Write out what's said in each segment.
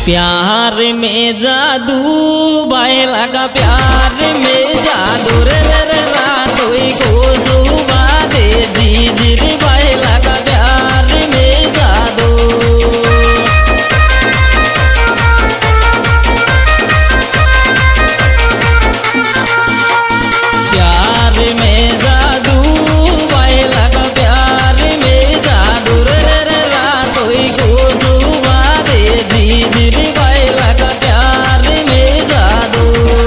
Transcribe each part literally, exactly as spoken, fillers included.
प्यार में जादू भाई लगा प्यार में जादू रे रे रे रातोई को सुबा दे जीजिर भाई लगा प्यार में जादू। प्यार में जादू भाई लगा प्यार में जादू रे रे रे रातोई को सुबा दे जीजिर भाई लगा प्यार में जादू।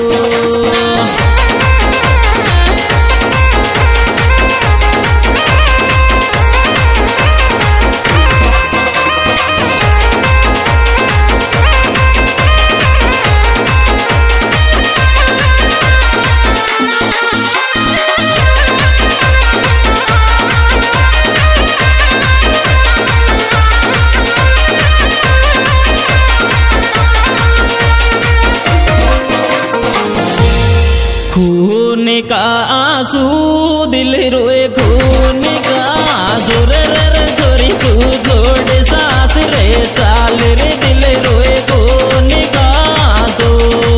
खून का आंसू दिल रोए खून का आंसू रे रे रे छोरी तू छोड़ सास रे चाल रे दिल रोए खून का आंसू।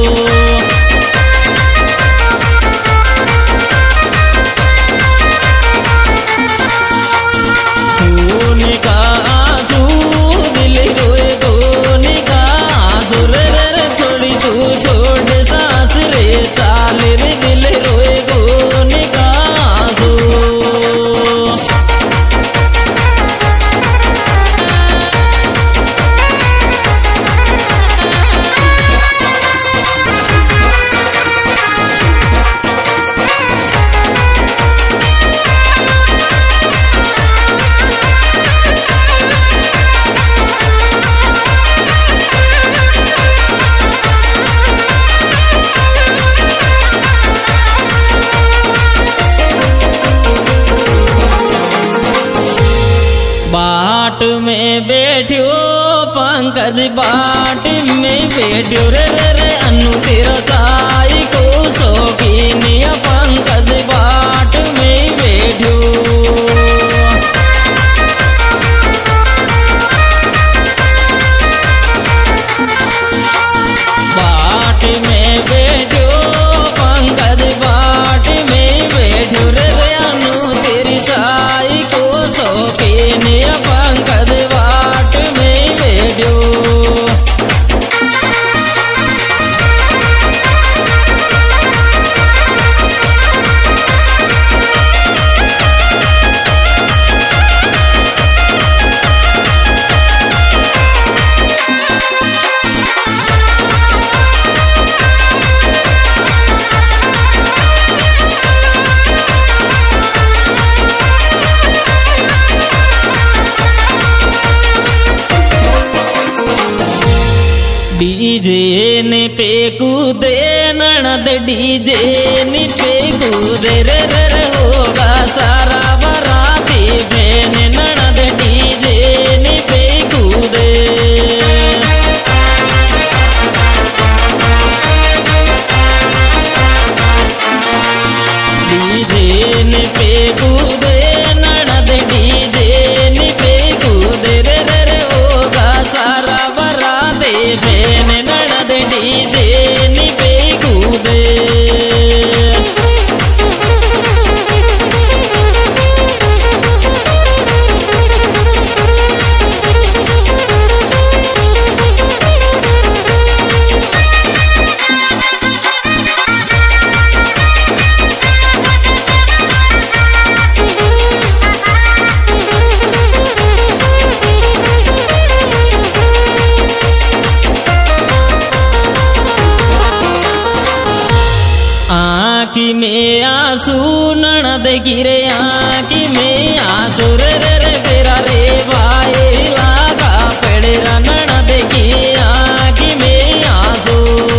खून का आंसू दिल रोए खून का आंसू रे रे रे छोरी तू छोड़ सास रे चाल रे दिल रोए खून का आंसू। बाट में बैठो पंकज बाट में बैठो रे रे रे अनु तेरा ताई को शौकीनिया पंकज बाट में बैठो। बाट में बैठो पंकज बाट में बैठो रे रे अनु तेरी ताई को शौकीनिया पंकज बाट में बैठो। डीजे ने पे कूदे ननद डीजे ने पे कूदे रे रे रे होगा सारा बराती बहन ननद डीजे ने पे कूदे। डीजे ने पे कूदे ननद डीजे ने पे कूदे रे रे रे होगा सारा बराती बहन ननद डीजे ने पे कूदे। आँखी में आंसू ननद गिरे आँखी में आंसू रे रे रे तेरा रे भाई लागा पड़ेरा ननद की आँखी में आंसू।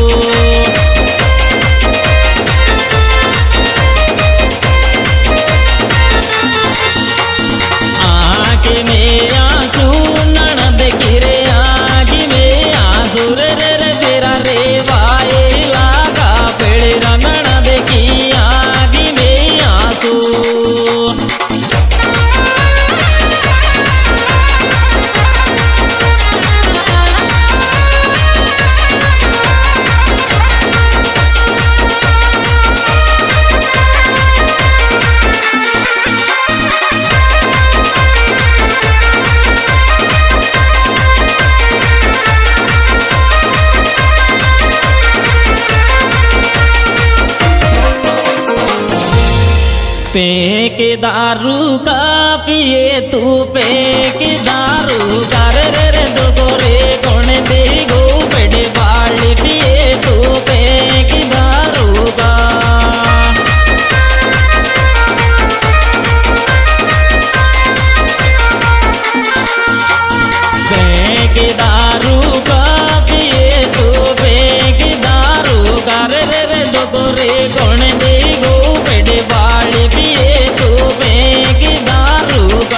आँखी में आंसू ननद गिरे आँखी में आंसू रे रे रे तेरा रे भाई लागा पड़ेरा ननद की आँखी में आंसू। पे के दारू का पिए तू पे के दारू का रे रे रे दो गोरे कौन दे गो बेड़े बाली पिए तू पे के दारू का पे के दारू का पिए तू पे के दारू का रे रे रे दो गोरे कौन दे गो बेड़े बाली पिए तू पे के दारू का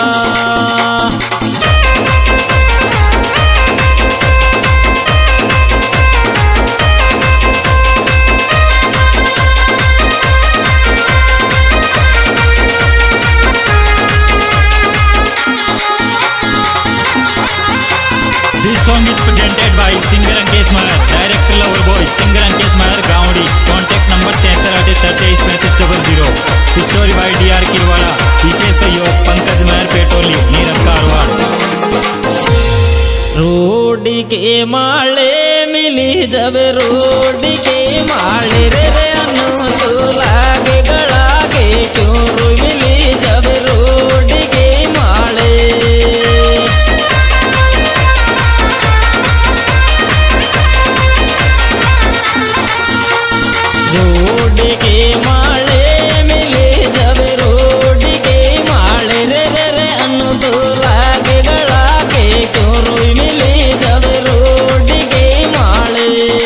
This song is presented by singer Ankesh Mahar, director Loverboy, singer Ankesh Mahar, Gaudi. Contact number seven eight three eight six zero zero. Story by D R Kirwala. विशेष सहयोग पंकज महर पेटोली, नीरज कारवाड़। रोड के माले मिली जब रोड के माले रे रे अनु तो लागे गड़ा के क्यों रो मिली जब रोड के माले रोड के माले मिले जब रोड के माले रे रे रे अनु तो लागे गड़ा के क्यों रोई मिले जब रोड के माले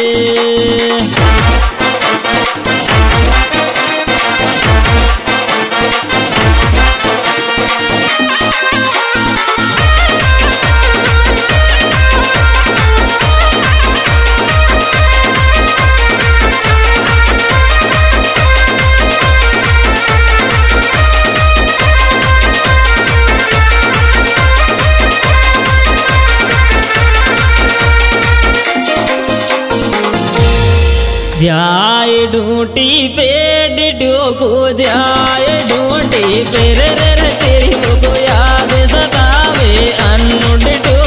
जाए ढूंढी पे डिटो को जाए ढूंढी पे रे रे रे तेरी को याद सतावे अनु डिटो